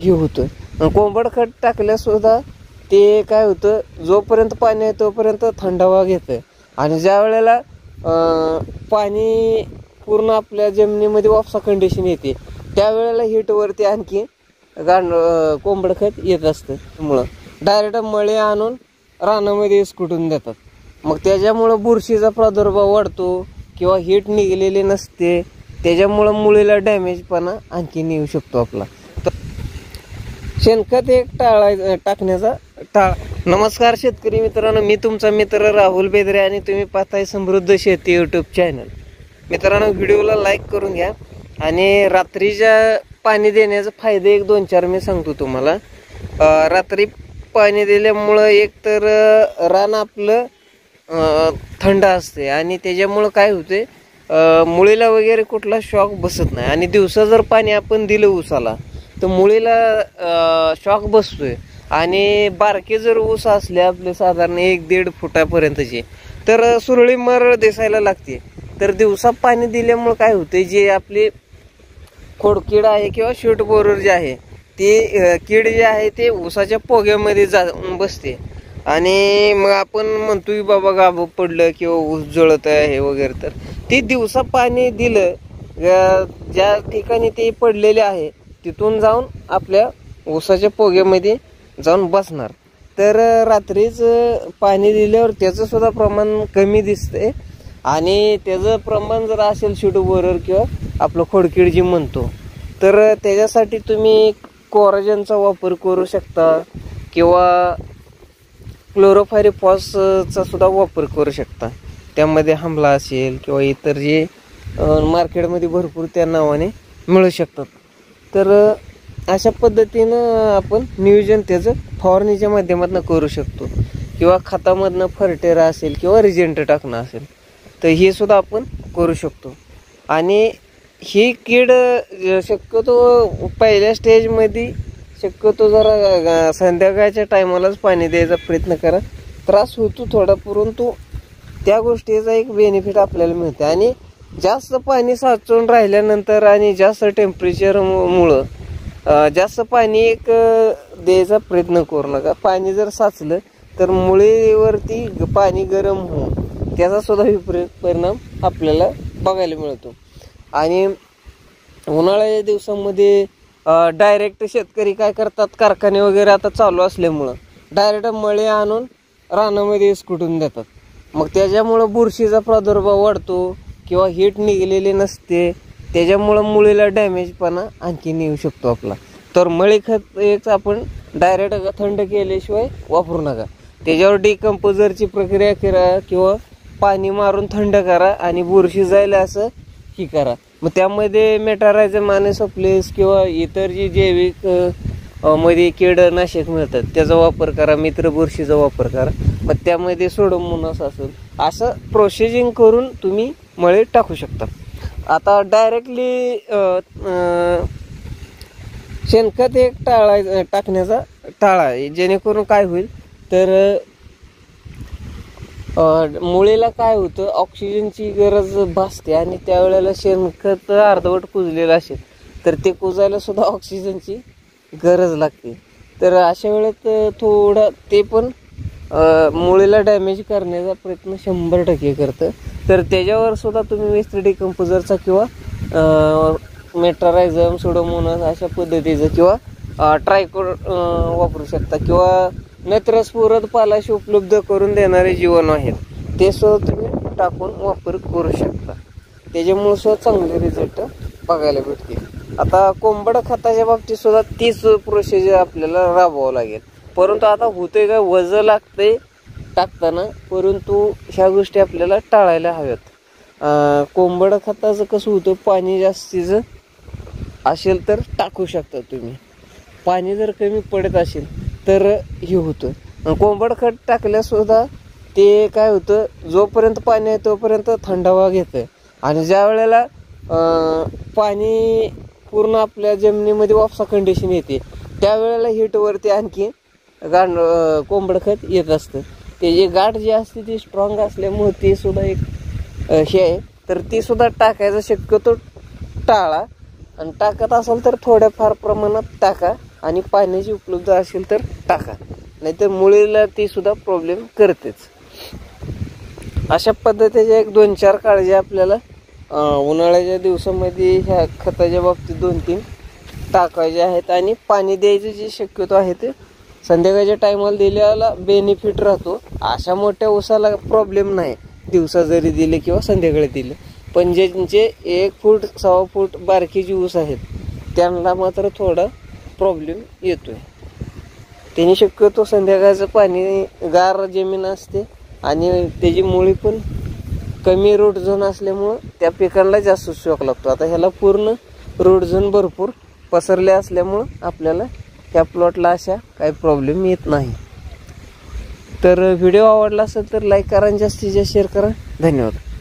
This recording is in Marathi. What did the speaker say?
हे होतं। कोंबड खत टाकल्या सुद्धा ते काय होतं, जोपर्यंत पाणी आहे तोपर्यंत थंडावा घेतं आणि ज्या वेळेला पाणी पूर्ण आपल्या जमिनीमध्ये वापसा कंडिशन येते त्यावेळेला हीटवरती आणखी कोंबड खत येत असतं। त्यामुळं डायरेक्ट मळे आणून रानामध्ये कुटून देतात, मग त्याच्यामुळं बुरशीचा प्रादुर्भाव वाढतो किंवा हीट निघलेली नसते, त्याच्यामुळं मुळीला डॅमेजपणा आणखीन येऊ शकतो आपला। शेणखत एक टाकण्याचा टाळा। नमस्कार शेतकरी मित्रांनो, मी तुमचा मित्र राहुल बेदरे आणि तुम्ही पाहताय समृद्ध शेती यूट्यूब चॅनल। मित्रांनो, व्हिडिओला लाईक करून घ्या आणि रात्रीच्या पाणी देण्याचे फायदे 1-2-4 मी सांगतो तुम्हाला। रात्री पाणी दिल्यामुळं एक तर रान आपलं थंड असते आणि त्याच्यामुळं काय होते, मुळीला वगैरे कुठला शॉक बसत नाही आणि दिवसा जर पाणी आपण दिलं ऊसाला तर मुळीला शॉक बसतोय आणि बारके जर ऊस असले आपले साधारण 1-1.5 फुटापर्यंतचे तर सुरळी मर दिसायला लागते। तर दिवसा पाणी दिल्यामुळे काय होते, जे आपली खोडकीड आहे किंवा शूट बोरर जे आहे ते कीड जे आहे ते ऊसाच्या पोग्यामध्ये जाऊन बसते आणि मग आपण म्हणतोय बाबा गाभ पडलं किंवा ऊस जळत आहे वगैरे, तर ते दिवसा पाणी दिलं ज्या ठिकाणी ते पडलेले आहे तिथून जाऊन आपल्या ऊसाच्या पोग्यामध्ये जाऊन बसणार। तर रात्रीच पाणी दिल्यावर त्याचं सुद्धा प्रमाण कमी दिसते आणि त्याचं प्रमाण जर असेल शूट बोरर किंवा आपलं खोडकीड जी म्हणतो तर त्याच्यासाठी तुम्ही कोराजनचा वापर करू शकता किंवा क्लोरोफायरिफॉसचा सुद्धा वापर करू शकता। त्यामध्ये हमला असेल किंवा इतर जे मार्केटमध्ये भरपूर त्या नावाने मिळू शकतात। तर अशा पद्धतीनं आपण नियोजन त्याचं फवारणीच्या माध्यमातून करू शकतो किंवा खतामधनं फर्टेरा असेल किंवा रिजेंट टाकणं असेल तर हे सुद्धा आपण करू शकतो। आणि ही कीड शक्यतो पहिल्या स्टेजमध्ये शक्यतो जरा संध्याकाळच्या टायमालाच पाणी द्यायचा प्रयत्न करा। त्रास होतो थोडा, परंतु त्या गोष्टीचा एक बेनिफिट आपल्याला मिळते। आणि जास्त पाणी साचून राहिल्यानंतर आणि जास्त टेम्परेचरमुळं जास्त पाणी एक द्यायचा प्रयत्न करू नका। पाणी जर साचलं तर मुळीवरती पाणी गरम होऊन त्याचा सुद्धा विपरीत परिणाम आपल्याला बघायला मिळतो। आणि उन्हाळ्याच्या दिवसांमध्ये डायरेक्ट शेतकरी काय करतात, कारखाने वगैरे आता चालू असल्यामुळं डायरेक्ट मळे आणून रानामध्ये कुटून देतात, मग त्याच्यामुळं बुरशीचा प्रादुर्भाव वाढतो किंवा हीट निघलेली नसते, त्याच्यामुळं मुळीला डॅमेजपणा आणखीन येऊ शकतो आपला। तर मळी खत एक आपण डायरेक्ट थंड केल्याशिवाय वापरू नका, त्याच्यावर डिकम्पोजरची प्रक्रिया करा किंवा पाणी मारून थंड करा आणि बुरशी जायला असं ही करा। मग त्यामध्ये मेटारायझम मायनोसप्लेस किंवा इतर जी जैविक मध्ये कीडनाशक मिळतात त्याचा वापर करा, मित्र बुरशीचा वापर करा, मग त्यामध्ये सोडोमोनास असेल असं प्रोसेसिंग करून तुम्ही मळे टाकू शकता। आता डायरेक्टली शेणखत एक टाकण्याचा टाळा, जेणेकरून काय होईल तर मुळीला काय होतं, ऑक्सिजनची गरज भासते आणि त्यावेळेला शेणखत अर्धवट कुजलेलं असेल तर ते कुजायला सुद्धा ऑक्सिजनची गरज लागते। तर अशा वेळेत थोडं ते पण मुळीला डॅमेज करण्याचा प्रयत्न 100% करतं। तर त्याच्यावर सुद्धा तुम्ही वेस्ट डिकम्पोजरचा किंवा मेटारायझम सोडोमोनास अशा पद्धतीचं किंवा ट्रायकोड वापरू शकता किंवा नत्रस्फुरद पालाशी उपलब्ध करून देणारे जीवाणू आहेत ते सुद्धा तुम्ही टाकून वापर करू शकता, त्याच्यामुळे सुद्धा चांगले रिझल्ट बघायला भेटतील। आता कोंबड खताच्या बाबतीत सुद्धा तीच प्रोसिजर आपल्याला राबवावं लागेल, परंतु आता होते काय वजन लागते टाकताना, परंतु ह्या गोष्टी आपल्याला टाळायला हव्यात। कोंबड खताचं कसं होतं, पाणी जास्तीचं असेल तर टाकू शकता तुम्ही, पाणी जर कमी पडत असेल तर हे होतं। कोंबड खत टाकल्यास सुद्धा ते काय होतं, जोपर्यंत पाणी आहे तोपर्यंत थंडावा घेतं आणि ज्या वेळेला पाणी पूर्ण आपल्या जमिनीमध्ये वापसा कंडिशन येते त्यावेळेला हीटवरती आणखी कोंबड खत येत असतं। त्याची गाठ जी असते ती स्ट्रॉंग असल्यामुळे ते सुद्धा एक हे आहे, तर ती सुद्धा टाकायचा शक्यतो टाळा आणि टाकत असाल तर थोड्याफार प्रमाणात टाका आणि पाण्याची उपलब्धता असेल तर टाका, नाहीतर मुळीला ती सुद्धा प्रॉब्लेम करतेच. अशा पद्धतीच्या 1-2-4 काळजी आपल्याला उन्हाळ्याच्या दिवसामध्ये ह्या खताच्या बाबतीत 2-3 टाकायचे आहेत. आणि पाणी द्यायची जी शक्यतो आहे ते संध्याकाळच्या टायमाला दिल्याला बेनिफिट राहतो. अशा मोठ्या ऊसाला प्रॉब्लेम नाही दिवसा जरी दिले किंवा संध्याकाळी दिले, पण ज्यांचे 1 फूट 1.25 फूट बारकीची ऊस आहेत त्यांना मात्र थोडा प्रॉब्लेम येतोय. त्यांनी शक्यतो संध्याकाळचं पाणी गार जमीन असते आणि त्याची मुळी पण कमी रूट झोन असल्यामुळं त्या पिकांना जास्त शॉक लागतो. आता ह्याला पूर्ण रूट झोन भरपूर पसरले असल्यामुळं आपल्याला ह्या प्लॉटला अशा काही प्रॉब्लेम येत नाही. तर व्हिडिओ आवडला असेल तर लाईक करा आणि जास्तीत जास्त शेअर करा. धन्यवाद.